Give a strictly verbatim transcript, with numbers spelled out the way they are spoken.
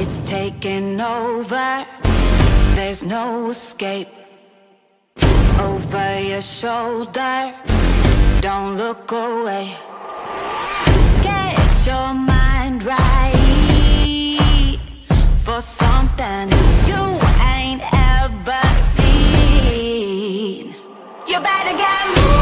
It's taking over, there's no escape. Over your shoulder, don't look away. Get your mind right for something you ain't ever seen. You better get moving.